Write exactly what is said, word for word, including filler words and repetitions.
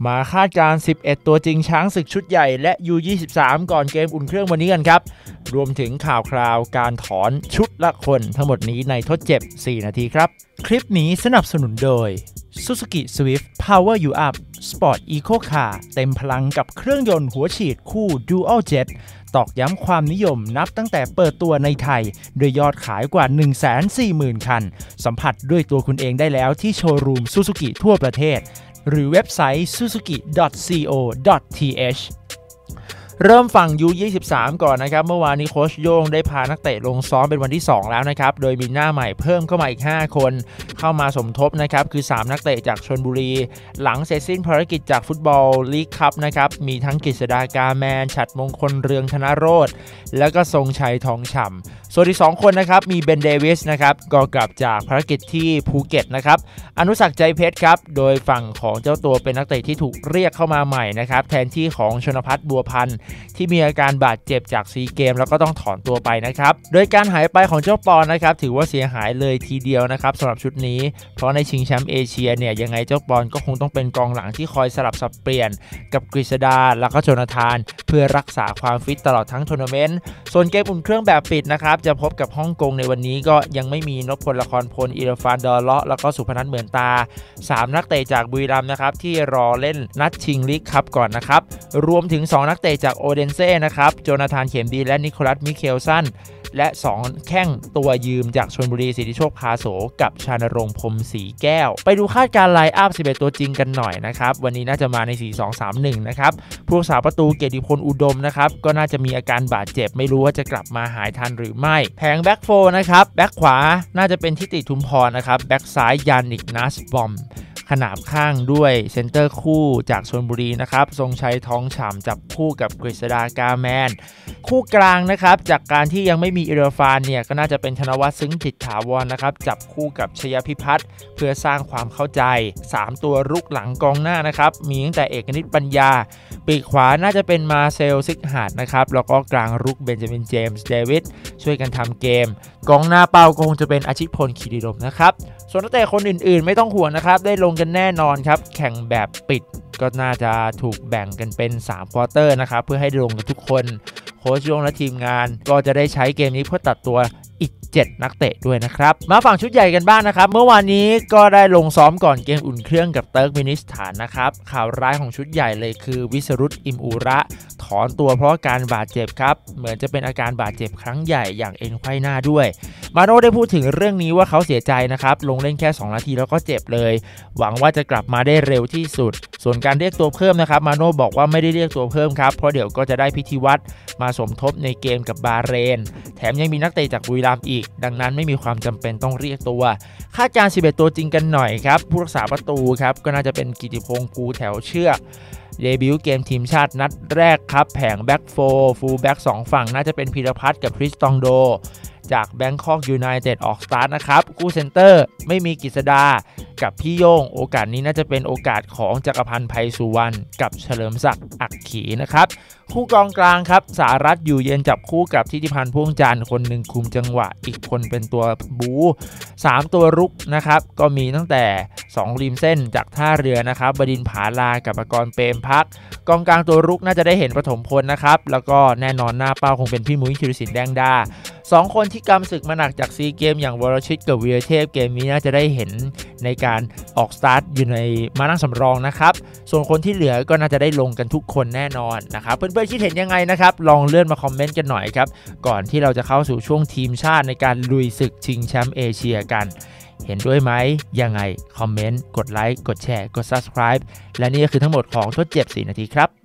มาคาดการณ์สิบเอ็ดตัวจริงช้างศึกชุดใหญ่และ ยู ยี่สิบสาม ก่อนเกมอุ่นเครื่องวันนี้กันครับรวมถึงข่าวคราวการถอนชุดละคนทั้งหมดนี้ในทดเจ็บสี่นาทีครับคลิปนี้สนับสนุนโดย Suzuki Swift Power You Up Sport Eco Car เต็มพลังกับเครื่องยนต์หัวฉีดคู่ Dual Jet ตอกย้ำความนิยมนับตั้งแต่เปิดตัวในไทยโดยยอดขายกว่า หนึ่งแสนสี่หมื่น คันสัมผัสด้วยตัวคุณเองได้แล้วที่โชว์รูม Suzuki ทั่วประเทศหรือเว็บไซต์ ซูซูกิ ดอท ซี โอ ดอท ที เอช เริ่มฝั่ง ยู ยี่สิบสาม ก่อนนะครับเมื่อวานนี้โค้ชโย่งได้พานักเตะลงซ้อมเป็นวันที่สองแล้วนะครับโดยมีหน้าใหม่เพิ่มเข้ามาอีกห้าคนเข้ามาสมทบนะครับคือสามนักเตะจากชลบุรีหลังเสร็จสิ้นภารกิจจากฟุตบอลลีกคัพนะครับมีทั้งกฤษฎากาแมนฉัตรมงคลเรืองธนโรจน์แล้วก็ทรงชัยทองฉ่ำส่วนที่สองคนนะครับมีเบนเดวิสนะครับก็กลับจากภารกิจที่ภูเก็ตนะครับอนุสักใจเพชรครับโดยฝั่งของเจ้าตัวเป็นนักเตะที่ถูกเรียกเข้ามาใหม่นะครับแทนที่ของชนภัทรบัวพันธ์ที่มีอาการบาดเจ็บจากซีเกมแล้วก็ต้องถอนตัวไปนะครับโดยการหายไปของเจ้าปอนนะครับถือว่าเสียหายเลยทีเดียวนะครับสำหรับชุดนี้เพราะในชิงแชมป์เอเชียเนี่ยยังไงเจ้าปอนก็คงต้องเป็นกองหลังที่คอยสลับสับเปลี่ยนกับกฤษดาแล้วก็โจนาธานเพื่อรักษาความฟิตตลอดทั้งทัวร์นาเมนต์ส่วนเกมอุ่นเครื่องแบบปิดนะครับจะพบกับฮ่องกงในวันนี้ก็ยังไม่มีนพพลละครพลอิรฟานดอลเลาะแล้วก็สุพนัทเหมือนตาสามนักเตะจากบุรีรัมย์นะครับที่รอเล่นนัดชิงลีกคัพก่อนนะครับรวมถึงสองนักเตะจากโอเดนเซ่นะครับโจนาธานเข็มดีและนิโคลัสมิเคลสันและสองแข้งตัวยืมจากชลบุรีสิทธิโชคพาโสกับชานรงค์พรหมศรีแก้วไปดูคาดการณ์ไลน์อัพสิบเอ็ดตัวจริงกันหน่อยนะครับวันนี้น่าจะมาใน สี่ สอง สาม หนึ่ง นะครับผู้รักษาประตูเกียรติพลอุดมนะครับก็น่าจะมีอาการบาดเจ็บไม่รู้ว่าจะกลับมาหายทันหรือไม่แผงแบ็กโฟร์นะครับแบ็กขวาน่าจะเป็นทิติทุมพรนะครับแบ็กซ้ายยานิกนัสบอมขนาบข้างด้วยเซนเตอร์คู่จากชลบุรีนะครับทรงชัยทองฉ่ำจับคู่กับกฤษฎากาแมนคู่กลางนะครับจากการที่ยังไม่มีอิรฟานเนี่ยก็น่าจะเป็นธนวัฒน์ซึ้งจิตถาวรนะครับจับคู่กับชยพิพัฒน์เพื่อสร้างความเข้าใจสามตัวรุกหลังกองหน้านะครับมีตั้งแต่เอกนิตปัญญาปีกขวาน่าจะเป็นมาเซลซิกฮาร์ดนะครับแล้วก็กลางรุกเบนจามินเจมส์เดวิดช่วยกันทำเกมกองหน้าเป้าคงจะเป็นอาชิตพลคีรีดมนะครับส่วนนักเตะคนอื่นๆไม่ต้องห่วงนะครับได้ลงกันแน่นอนครับแข่งแบบปิดก็น่าจะถูกแบ่งกันเป็นสามควอเตอร์นะครับเพื่อให้ลงกันทุกคนโค้ชโย่งและทีมงานก็จะได้ใช้เกมนี้เพื่อตัดตัวอีกเจ็ดนักเตะด้วยนะครับมาฝั่งชุดใหญ่กันบ้าง น, นะครับเมื่อวานนี้ก็ได้ลงซ้อมก่อนเกมอุ่นเครื่องกับเติร์กเมนิสถานนะครับข่าวร้ายของชุดใหญ่เลยคือวิสรุตอิมอุระถอนตัวเพราะการบาดเจ็บครับเหมือนจะเป็นอาการบาดเจ็บครั้งใหญ่อย่างเอ็นไขว้หน้าด้วยมาโน่ได้พูดถึงเรื่องนี้ว่าเขาเสียใจนะครับลงเล่นแค่สองนาทีแล้วก็เจ็บเลยหวังว่าจะกลับมาได้เร็วที่สุดส่วนการเรียกตัวเพิ่มนะครับมาโน่บอกว่าไม่ได้เรียกตัวเพิ่มครับเพราะเดี๋ยวก็จะได้พิธีวัตรมาสมทบในเกมกับบาเรนแถมยังมีนักเตะจากบุรีรัมย์อีกดังนั้นไม่มีความจำเป็นต้องเรียกตัวคาดการณ์สิบเอ็ดตัวจริงกันหน่อยครับผู้รักษาประตูครับก็น่าจะเป็นกิติพงษ์ภูแถวเชือกเดบิวต์เกมทีมชาตินัดแรกครับแผงแบ็กโฟร์ฟูลแบ็กสองฝั่งน่าจะเป็นพีรพัฒน์กับคริสตองโดจากแบงคอกยูไนเต็ดออกสตาร์ทนะครับคู่เซนเตอร์ไม่มีกฤษดากับพี่โย่งโอกาสนี้น่าจะเป็นโอกาสของจักรพันธ์ไพสุวรรณกับเฉลิมศักดิ์อักขีนะครับคู่กองกลางครับสารัตน์อยู่เย็นจับคู่กับทิติพันธ์พ่วงจันทร์คนหนึ่งคุมจังหวะอีกคนเป็นตัวบู๊สามตัวรุกนะครับก็มีตั้งแต่สองริมเส้นจากท่าเรือนะครับบดินทร์ผาลากับปกรณ์เปรมพักกองกลางตัวรุกน่าจะได้เห็นปฐมพลนะครับแล้วก็แน่นอนหน้าเป้าคงเป็นพี่มุ้ยธีรศิลป์แดงดาสองคนที่กำศึกมาหนักจากซีเกมอย่างวรชิตกับวีรเทพเกมนี้น่าจะได้เห็นในการออกสตาร์ทอยู่ในมานั่งสำรองนะครับส่วนคนที่เหลือก็น่าจะได้ลงกันทุกคนแน่นอนนะครับเพื่อนๆคิดเห็นยังไงนะครับลองเลื่อนมาคอมเมนต์กันหน่อยครับก่อนที่เราจะเข้าสู่ช่วงทีมชาติในการลุยศึกชิงแชมป์เอเชียกันเห็นด้วยไหมยังไงคอมเมนต์กดไลค์กดแชร์กด ซับสไครบ์ และนี่ก็คือทั้งหมดของทดเจ็บสี่นาทีครับ